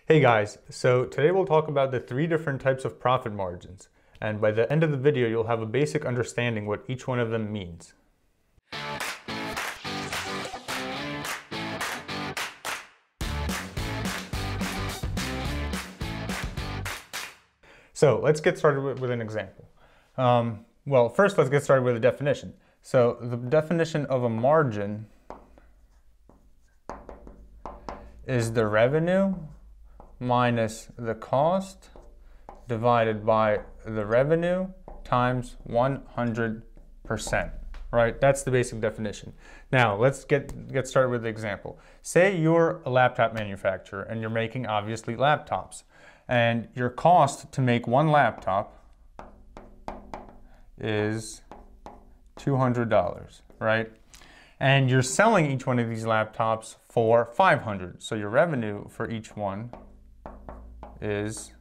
Hey guys, so today we'll talk about the 3 different types of profit margins, and by the end of the video you'll have a basic understanding what each one of them means. So let's get started with an example. Well, first let's get started with a definition. So the definition of a margin is the revenue minus the cost divided by the revenue times 100%, right? That's the basic definition. Now let's get started with the example. Say you're a laptop manufacturer and you're making obviously laptops, and your cost to make one laptop is $200, right? And you're selling each one of these laptops for $500. So your revenue for each one is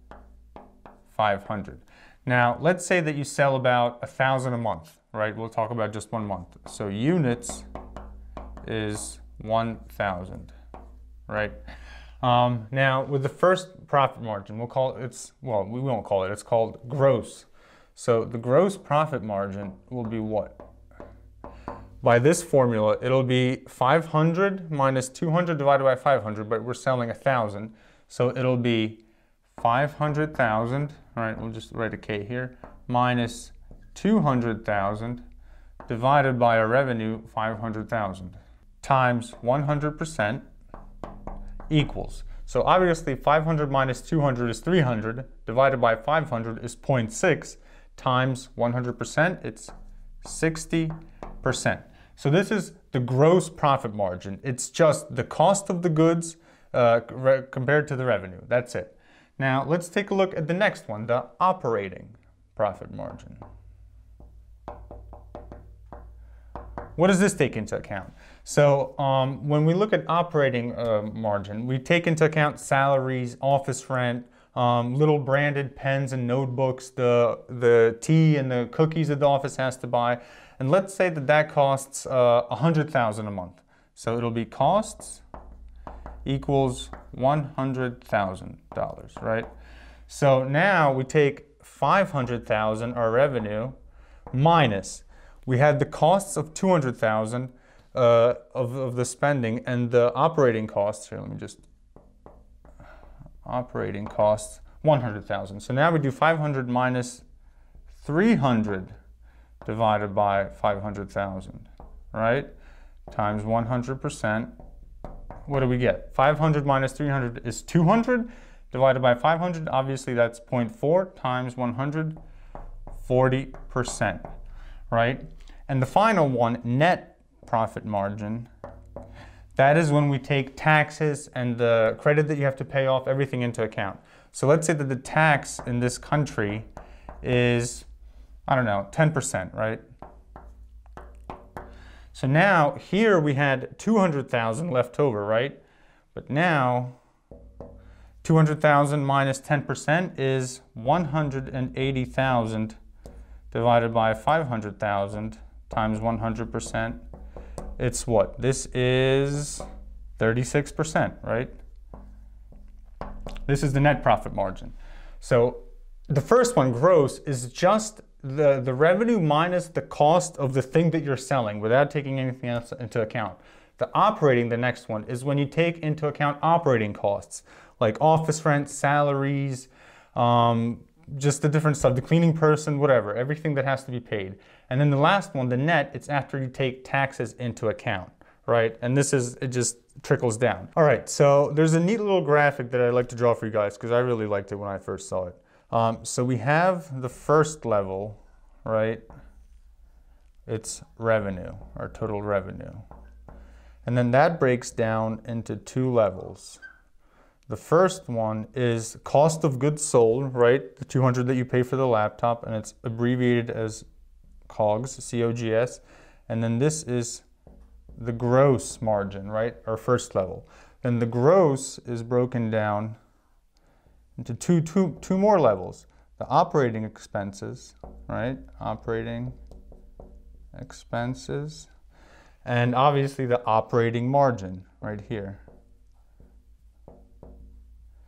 $500. Now, let's say that you sell about 1,000 a month, right? We'll talk about just 1 month. So units is 1,000, right? Now, with the first profit margin, we'll call it, we won't call it, it's called gross. So the gross profit margin will be what? By this formula, it'll be 500 minus 200 divided by 500, but we're selling 1,000. So it'll be 500,000, all right, we'll just write a K here, minus 200,000 divided by a revenue 500,000 times 100% equals. So obviously 500 minus 200 is 300, divided by 500 is 0.6, times 100%, it's 60%. So this is the gross profit margin. It's just the cost of the goods compared to the revenue. That's it. Now let's take a look at the next one, the operating profit margin. What does this take into account? So when we look at operating margin, we take into account salaries, office rent, little branded pens and notebooks, the tea and the cookies that the office has to buy. And let's say that that costs $100,000 a month. So it'll be costs equals $100,000, right? So now we take 500,000, our revenue, minus, we had the costs of 200,000 of the spending, and the operating costs, here let me just, operating costs, 100,000. So now we do 500 minus 300 divided by 500,000, right? Times 100%. What do we get? 500 minus 300 is 200, divided by 500, obviously that's 0.4 times 100, 40%, right? And the final one, net profit margin, that is when we take taxes and the credit that you have to pay off, everything into account. So let's say that the tax in this country is, I don't know, 10%, right? So now here we had 200,000 left over, right? But now 200,000 minus 10% is 180,000 divided by 500,000 times 100%. It's what? This is 36%, right? This is the net profit margin. So the first one, gross, is just the revenue minus the cost of the thing that you're selling without taking anything else into account. The operating, the next one, is when you take into account operating costs like office rent, salaries, just the different stuff, the cleaning person, whatever, everything that has to be paid. And then the last one, the net, it's after you take taxes into account, right? And this is, it just trickles down. All right, so there's a neat little graphic that I like to draw for you guys because I really liked it when I first saw it. So we have the first level, right? It's revenue, or total revenue. And then that breaks down into 2 levels. The first one is cost of goods sold, right? The 200 that you pay for the laptop, and it's abbreviated as COGS, C-O-G-S. And then this is the gross margin, right? Our first level. Then the gross is broken down into two more levels. The operating expenses, right? Operating expenses. And obviously the operating margin right here.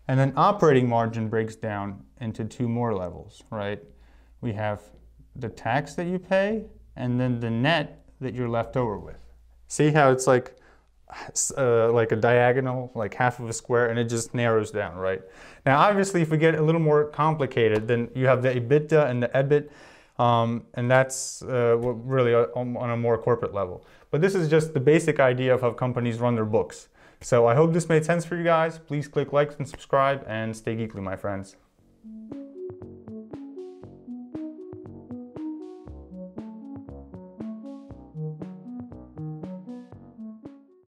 And then operating margin breaks down into two more levels, right? We have the tax that you pay and then the net that you're left over with. See how it's like a diagonal, like half of a square, and it just narrows down, right? Now, obviously, if we get a little more complicated, then you have the EBITDA and the EBIT, and that's really on a more corporate level. But this is just the basic idea of how companies run their books. So I hope this made sense for you guys. Please click like and subscribe, and stay geekly, my friends.